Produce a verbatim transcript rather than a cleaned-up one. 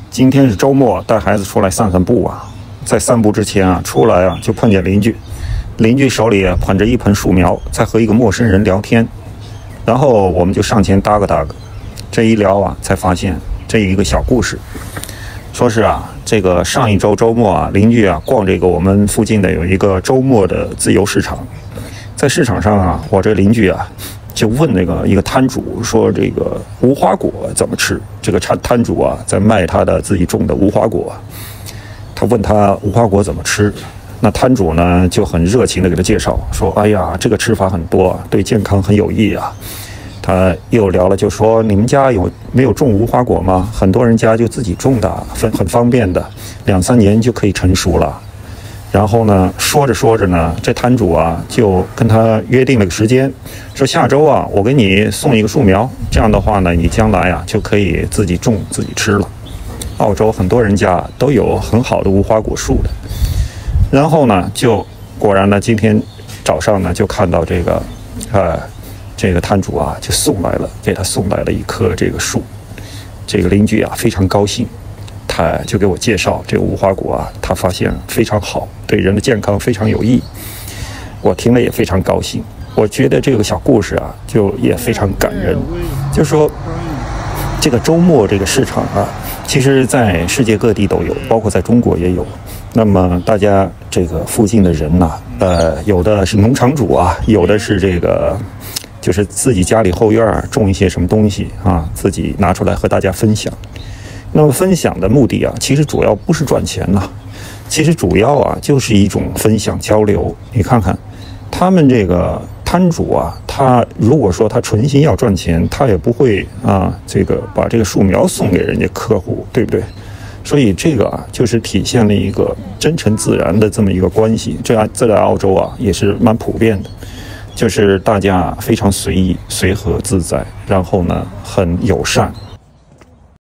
今天是周末，带孩子出来散散步啊。在散步之前啊，出来啊就碰见邻居，邻居手里啊捧着一盆树苗，在和一个陌生人聊天。然后我们就上前搭个搭个，这一聊啊，才发现这一个小故事。说是啊，这个上一周周末啊，邻居啊逛这个我们附近的有一个周末的自由市场，在市场上啊，我这邻居啊。就问那个一个摊主说：“这个无花果怎么吃？”这个摊摊主啊，在卖他的自己种的无花果。他问他无花果怎么吃，那摊主呢就很热情的给他介绍说：“哎呀，这个吃法很多，对健康很有益啊。”他又聊了，就说：“你们家有没有种无花果吗？很多人家就自己种的，很很方便的，两三年就可以成熟了。”然后呢，说着说着呢，这摊主啊就跟他约定了个时间，说下周啊，我给你送一个树苗，这样的话呢，你将来啊就可以自己种自己吃了。澳洲很多人家都有很好的无花果树的。然后呢，就果然呢，今天早上呢就看到这个，呃，这个摊主啊就送来了，给他送来了一棵这个树。这个邻居啊非常高兴。他就给我介绍这个无花果啊，他发现非常好，对人的健康非常有益。我听了也非常高兴。我觉得这个小故事啊，就也非常感人。就说这个周末这个市场啊，其实在世界各地都有，包括在中国也有。那么大家这个附近的人呐、啊，呃，有的是农场主啊，有的是这个就是自己家里后院种一些什么东西啊，自己拿出来和大家分享。那么分享的目的啊，其实主要不是赚钱呐、啊，其实主要啊就是一种分享交流。你看看，他们这个摊主啊，他如果说他存心要赚钱，他也不会啊这个把这个树苗送给人家客户，对不对？所以这个啊，就是体现了一个真诚自然的这么一个关系。这样这在澳洲啊也是蛮普遍的，就是大家非常随意、随和自在，然后呢很友善。